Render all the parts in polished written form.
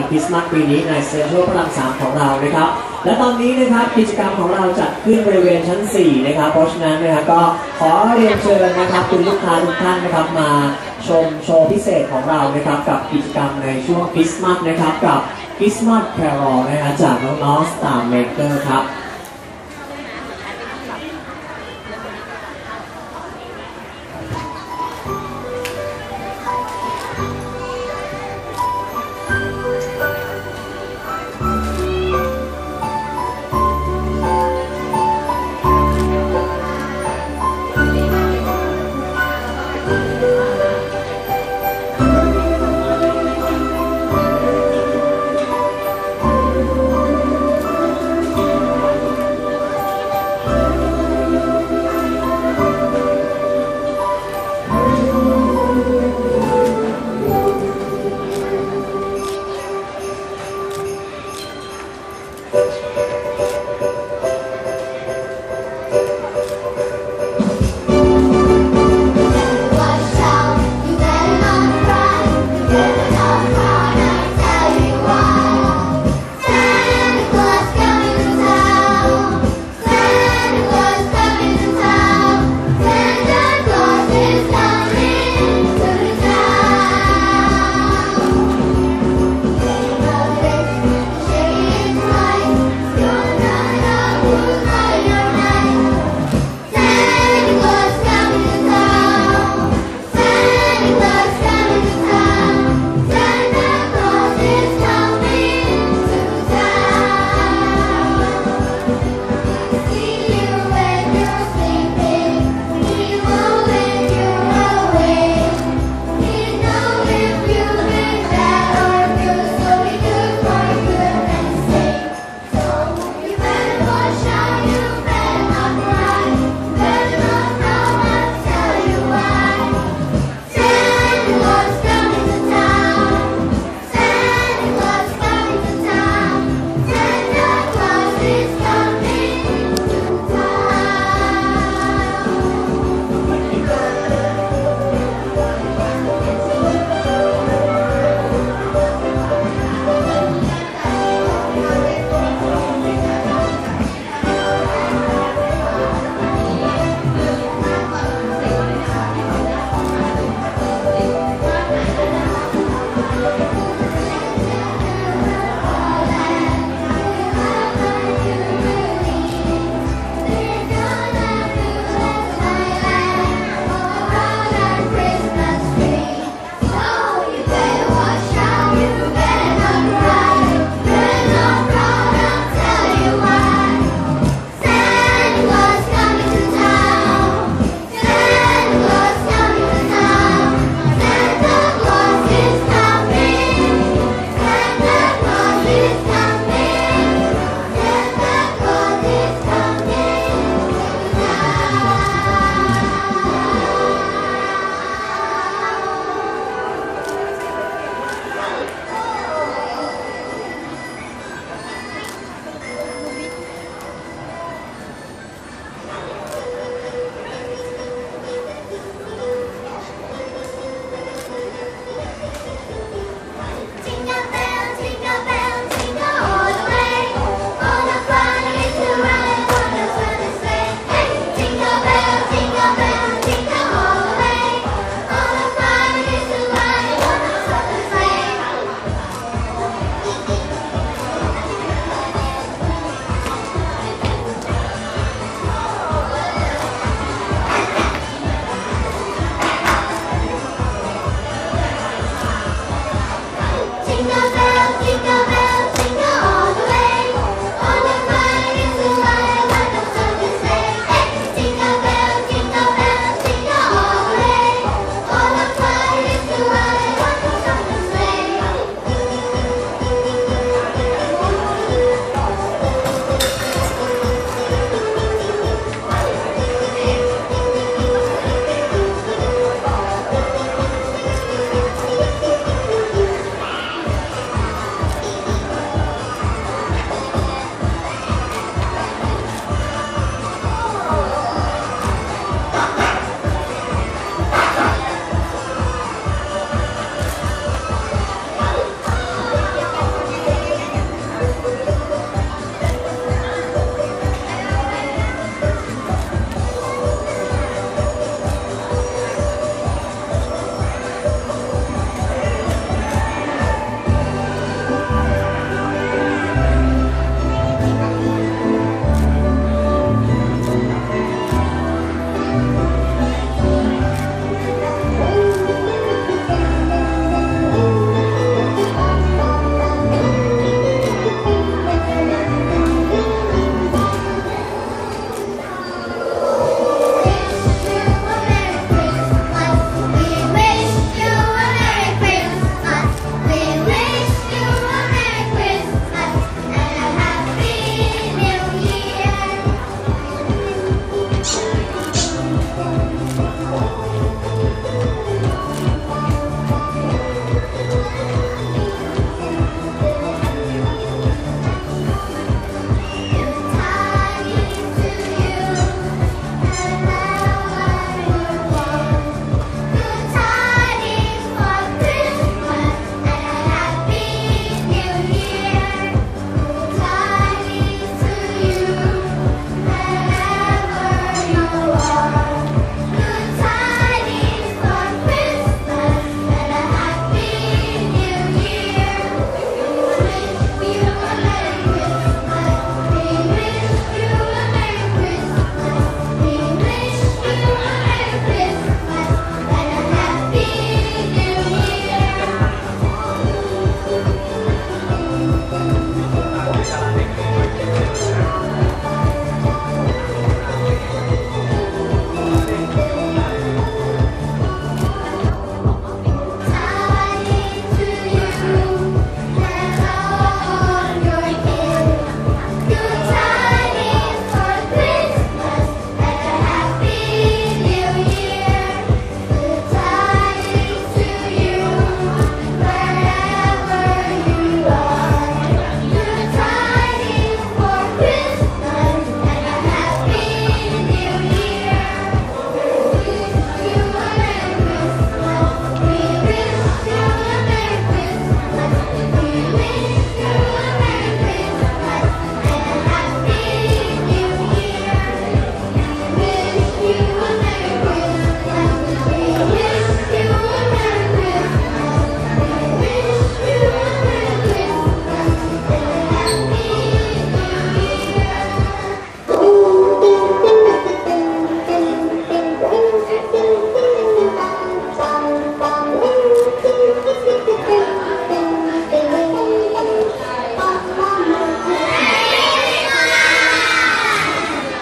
วันคริสต์มาสปีนี้ในเซ็นทรัลพระราม3ของเรานะครับและตอนนี้นะครับกิจกรรมของเราจัดขึ้นบริเวณชั้น4นะครับเพราะฉะนั้นนะครับก็ขอเรียนเชิญนะครับคุณลูกค้าทุกท่านนะครับมาชมโชว์พิเศษของเรานะครับกับกิจกรรมในช่วงคริสต์มาสนะครับกับคริสต์มาสแครอลนะครับจากน้องๆ Star Maker ครับ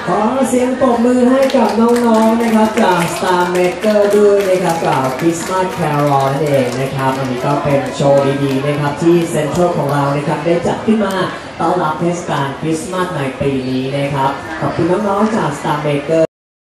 ขอเสียงปรบมือให้กับน้องๆนะครับจาก Star Maker ด้วยนะครับกับ Christmas Carol นั่นเองนะครับอันนี้ก็เป็นโชว์ดีๆนะครับที่เซ็นทรัลของเรานะครับได้จัดขึ้นมาต้อนรับเทศกาลคริสต์มาสในปีนี้นะครับขอบคุณน้องๆจาก Star Maker